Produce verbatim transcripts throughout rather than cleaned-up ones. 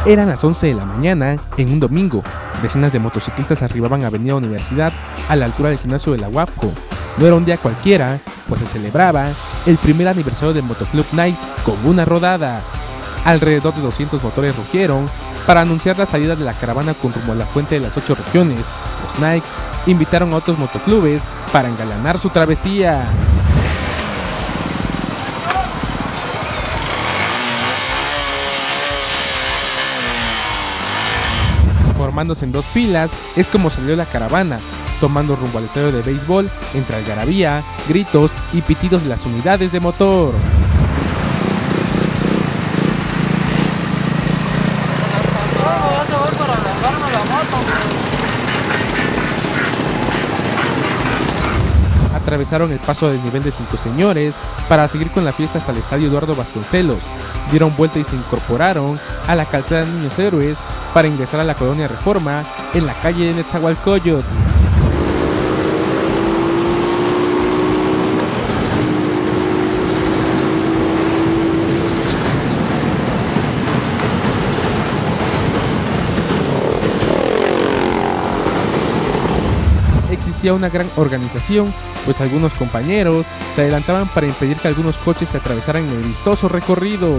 Eran las once de la mañana, en un domingo. Decenas de motociclistas arribaban a Avenida Universidad, a la altura del gimnasio de la UAPCO. No era un día cualquiera, pues se celebraba el primer aniversario del Motoclub Nice con una rodada. Alrededor de doscientos motores rugieron para anunciar la salida de la caravana con rumbo a la Fuente de las Ocho Regiones. Los Nikes invitaron a otros motoclubes para engalanar su travesía. Formándose en dos filas es como salió la caravana, tomando rumbo al estadio de béisbol entre algarabía, gritos y pitidos de las unidades de motor. Atravesaron el paso del nivel de Cinco Señores para seguir con la fiesta hasta el estadio Eduardo Vasconcelos. Dieron vuelta y se incorporaron a la calzada Niños Héroes para ingresar a la colonia Reforma en la calle de Netzahualcóyotl. Existía una gran organización, pues algunos compañeros se adelantaban para impedir que algunos coches se atravesaran en el vistoso recorrido.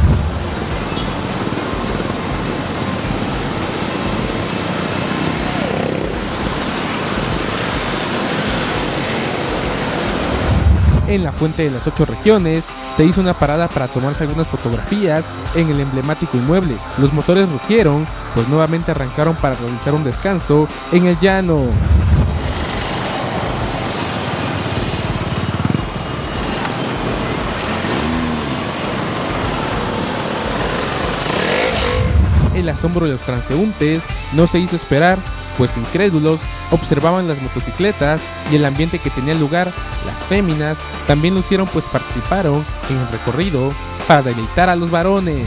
En la Fuente de las Ocho Regiones se hizo una parada para tomarse algunas fotografías en el emblemático inmueble. Los motores rugieron, pues nuevamente arrancaron para realizar un descanso en el llano. El asombro de los transeúntes no se hizo esperar, pues incrédulos observaban las motocicletas y el ambiente que tenía lugar. Las féminas también lo hicieron, pues participaron en el recorrido para deleitar a los varones.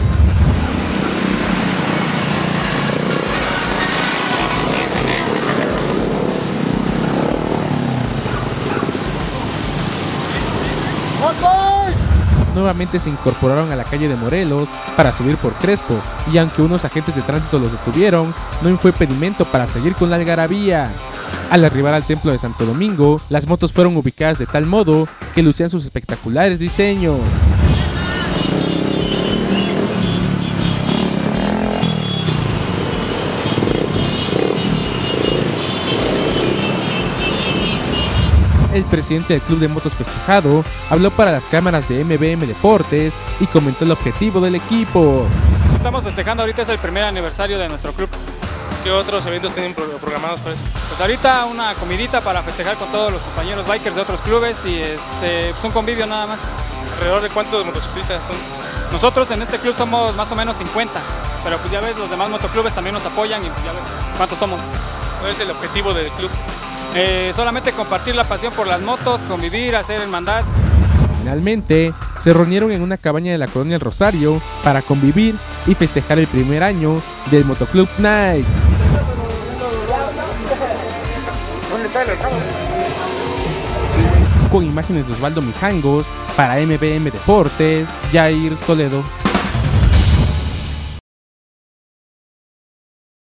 Nuevamente se incorporaron a la calle de Morelos para subir por Crespo, y aunque unos agentes de tránsito los detuvieron, no fue impedimento para seguir con la algarabía. Al arribar al templo de Santo Domingo, las motos fueron ubicadas de tal modo que lucían sus espectaculares diseños. El presidente del Club de Motos Festejado habló para las cámaras de M B M Deportes y comentó el objetivo del equipo. Estamos festejando, ahorita es el primer aniversario de nuestro club. ¿Qué otros eventos tienen programados pues? Pues ahorita una comidita para festejar con todos los compañeros bikers de otros clubes y este, pues un convivio nada más. ¿Alrededor de cuántos motociclistas son? Nosotros en este club somos más o menos cincuenta, pero pues ya ves, los demás motoclubes también nos apoyan y pues ya ves cuántos somos. ¿Cuál es el objetivo del club? Eh, solamente compartir la pasión por las motos, convivir, hacer hermandad. Finalmente, se reunieron en una cabaña de la colonia El Rosario para convivir y festejar el primer año del Motoclub Nice. Con imágenes de Osvaldo Mijangos, para M B M Deportes, Jair Toledo.